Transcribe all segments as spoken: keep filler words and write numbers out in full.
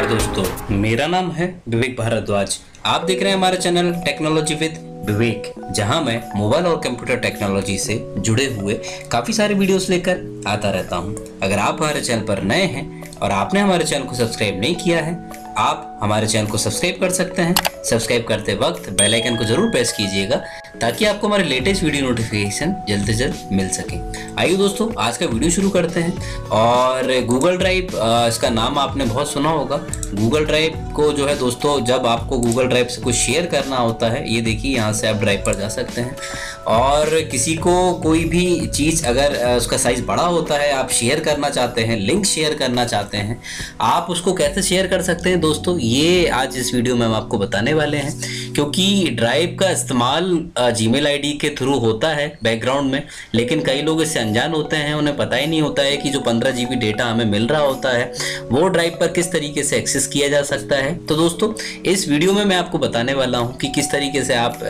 नमस्कार दोस्तों, मेरा नाम है विवेक भारद्वाज। आप देख रहे हैं हमारा चैनल टेक्नोलॉजी विद विवेक, जहां मैं मोबाइल और कंप्यूटर टेक्नोलॉजी से जुड़े हुए काफ़ी सारे वीडियोस लेकर आता रहता हूं। अगर आप हमारे चैनल पर नए हैं और आपने हमारे चैनल को सब्सक्राइब नहीं किया है, आप हमारे चैनल को सब्सक्राइब कर सकते हैं। सब्सक्राइब करते वक्त बेल आइकन को जरूर प्रेस कीजिएगा ताकि आपको हमारे लेटेस्ट वीडियो नोटिफिकेशन जल्द से जल्द मिल सके। आइए दोस्तों, आज का वीडियो शुरू करते हैं। और गूगल ड्राइव, इसका नाम आपने बहुत सुना होगा। गूगल ड्राइव को जो है दोस्तों, जब आपको गूगल ड्राइव से कुछ शेयर करना होता है, ये देखिए यहाँ से आप ड्राइव पर जा सकते हैं। और किसी को कोई भी चीज़ अगर उसका साइज़ बड़ा होता है, आप शेयर करना चाहते हैं, लिंक शेयर करना चाहते हैं, आप उसको कैसे शेयर कर सकते हैं दोस्तों, ये आज इस वीडियो में हम आपको बताने वाले हैं। क्योंकि ड्राइव का इस्तेमाल जीमेल आईडी के थ्रू होता है बैकग्राउंड में, लेकिन कई लोग इससे अनजान होते हैं। उन्हें पता ही नहीं होता है कि जो पंद्रह जी बी डेटा हमें मिल रहा होता है वो ड्राइव पर किस तरीके से एक्सेस किया जा सकता है। तो दोस्तों, इस वीडियो में मैं आपको बताने वाला हूं कि किस तरीके से आप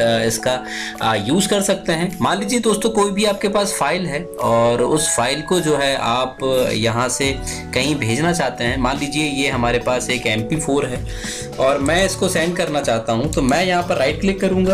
इसका यूज़ कर सकते हैं। मान लीजिए दोस्तों, कोई भी आपके पास फाइल है और उस फाइल को जो है आप यहाँ से कहीं भेजना चाहते हैं। मान लीजिए ये हमारे पास एक एम पी फोर है और मैं इसको सेंड करना चाहता हूँ। तो मैं यहाँ पर राइट क्लिक करूँगा।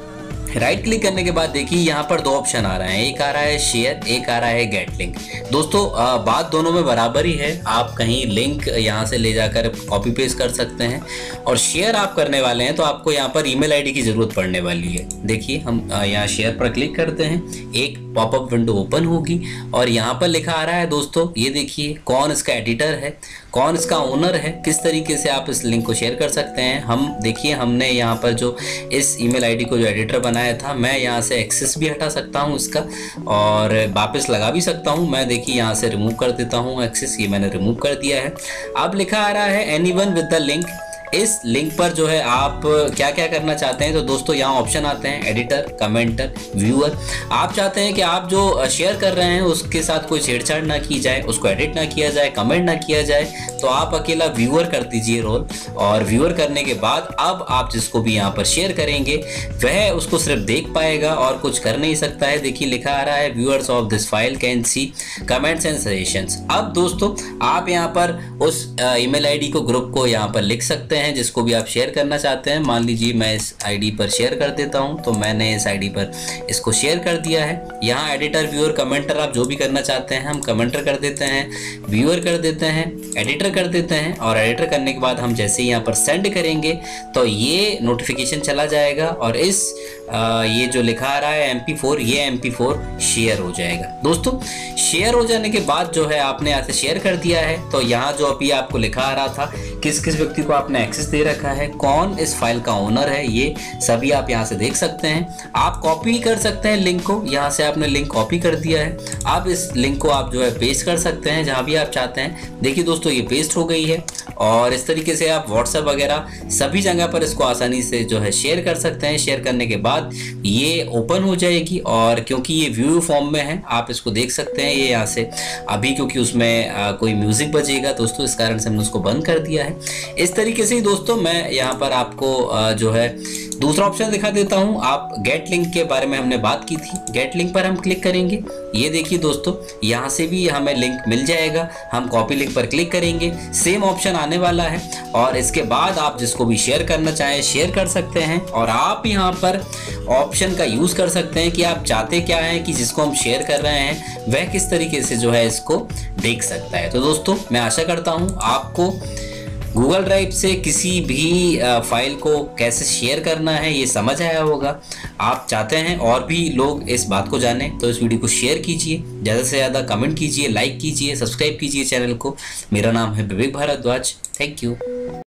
राइट क्लिक करने के बाद देखिए यहाँ पर दो ऑप्शन आ रहे हैं, एक आ रहा है शेयर, एक आ रहा है गेट लिंक। दोस्तों, बात दोनों में बराबर ही है। आप कहीं लिंक यहाँ से ले जाकर कॉपी पेस्ट कर सकते हैं, और शेयर आप करने वाले हैं तो आपको यहाँ पर ईमेल आईडी की ज़रूरत पड़ने वाली है। देखिए, हम यहाँ शेयर पर क्लिक करते हैं, एक पॉपअप विंडो ओपन होगी और यहाँ पर लिखा आ रहा है दोस्तों, ये देखिए कौन इसका एडिटर है, कौन इसका ओनर है, किस तरीके से आप इस लिंक को शेयर कर सकते हैं। हम देखिए, हमने यहाँ पर जो इस ईमेल आईडी को जो एडिटर बनाया था, मैं यहाँ से एक्सेस भी हटा सकता हूँ इसका और वापस लगा भी सकता हूँ। मैं देखिए यहाँ से रिमूव कर देता हूँ एक्सेस, ये मैंने रिमूव कर दिया है। अब लिखा आ रहा है एनीवन विद द लिंक। इस लिंक पर जो है आप क्या क्या करना चाहते हैं। तो दोस्तों, यहाँ ऑप्शन आते हैं एडिटर, कमेंटर, व्यूअर। आप चाहते हैं कि आप जो शेयर कर रहे हैं उसके साथ कोई छेड़छाड़ ना की जाए, उसको एडिट ना किया जाए, कमेंट ना किया जाए, तो आप अकेला व्यूअर कर दीजिए रोल। और व्यूअर करने के बाद अब आप जिसको भी यहाँ पर शेयर करेंगे वह उसको सिर्फ देख पाएगा और कुछ कर नहीं सकता है। देखिए लिखा आ रहा है viewers of this file can see comments and suggestions. अब दोस्तों, आप यहाँ पर उस ईमेल आईडी को, ग्रुप को यहाँ पर लिख सकते हैं हैं जिसको भी आप शेयर करना चाहते हैं। मान लीजिए मैं इस आईडी पर शेयर कर देता हूं, तो मैंने इस आईडी पर इसको शेयर कर दिया है। यहाँ एडिटर, व्यूअर, कमेंटर, आप जो भी करना चाहते हैं, हम कमेंटर कर देते हैं, व्यूअर कर देते हैं, एडिटर कर देते हैं। और एडिटर करने के बाद हम जैसे ही यहाँ पर सेंड करेंगे तो ये नोटिफिकेशन चला जाएगा और इस आ, ये जो लिखा आ रहा है एम पी फोर, ये एम पी फोर शेयर हो जाएगा। दोस्तों, शेयर हो जाने के बाद जो है आपने यहाँ से शेयर कर दिया है, तो यहाँ जो अभी आपको लिखा आ रहा था किस किस व्यक्ति को आपने एक्सेस दे रखा है, कौन इस फाइल का ओनर है, ये सभी आप यहाँ से देख सकते हैं। आप कॉपी कर सकते हैं लिंक को, यहाँ से आपने लिंक कॉपी कर दिया है। आप इस लिंक को आप जो है पेस्ट कर सकते हैं जहाँ भी आप चाहते हैं। देखिए दोस्तों, ये पेस्ट हो गई है और इस तरीके से आप व्हाट्सएप वगैरह सभी जगह पर इसको आसानी से जो है शेयर कर सकते हैं। शेयर करने के बाद ये ओपन हो जाएगी और क्योंकि ये व्यू फॉर्म में है, आप इसको देख सकते हैं। ये यहाँ से अभी क्योंकि उसमें आ, कोई म्यूजिक बजेगा दोस्तों, इस कारण से हमने उसको बंद कर दिया है। इस तरीके से ही दोस्तों, मैं यहाँ पर आपको आ, जो है दूसरा ऑप्शन दिखा देता हूँ। आप गेट लिंक के बारे में हमने बात की थी, गेट लिंक पर हम क्लिक करेंगे। ये देखिए दोस्तों, यहाँ से भी हमें लिंक मिल जाएगा। हम कॉपी लिंक पर क्लिक करेंगे, सेम ऑप्शन आने वाला है और इसके बाद आप जिसको भी शेयर करना चाहें शेयर कर सकते हैं। और आप यहाँ पर ऑप्शन का यूज़ कर सकते हैं कि आप चाहते क्या हैं कि जिसको हम शेयर कर रहे हैं वह किस तरीके से जो है इसको देख सकता है। तो दोस्तों, मैं आशा करता हूँ आपको गूगल ड्राइव से किसी भी फाइल को कैसे शेयर करना है ये समझ आया होगा। आप चाहते हैं और भी लोग इस बात को जानें तो इस वीडियो को शेयर कीजिए, ज़्यादा से ज़्यादा कमेंट कीजिए, लाइक कीजिए, सब्सक्राइब कीजिए चैनल को। मेरा नाम है विवेक भारद्वाज। Thank you.